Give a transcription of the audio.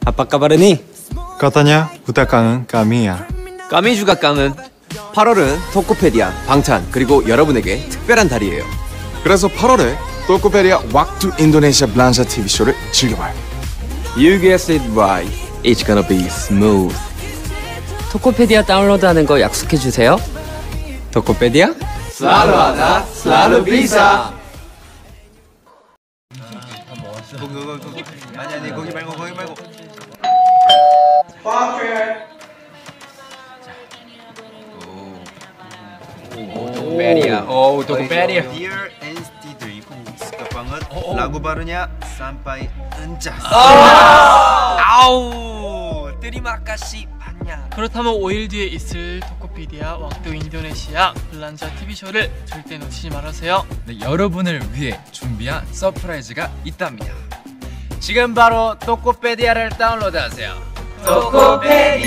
Apa kabar nih? Katanya udah kangen kami야. 까미 juga kangen. 8월은 토코페디아, 방찬, 그리고 여러분에게 특별한 달이에요. 그래서 8월에 토코페디아 왁투 인도네시아 블란샤 TV쇼를 즐겨봐요. You guessed it right. It's gonna be smooth. 토코페디아 다운로드하는 거 약속해주세요. 토코페디아? Selalu ada, selalu bisa. 아니 거기 말고. 토코페디아. 오, 토코페디아. Dear NCT Dream, suka banget lagu barunya Sampai Anjas. 아우, terima kasih banyak. 그렇다면 5일 뒤에 있을 토코피디아 왁두 인도네시아 블란자 TV쇼를 절대 놓치지 말으세요. 네, 여러분을 위해 준비한 서프라이즈가 있답니다. 지금 바로 토코페디아를 다운로드하세요. 토코페디아.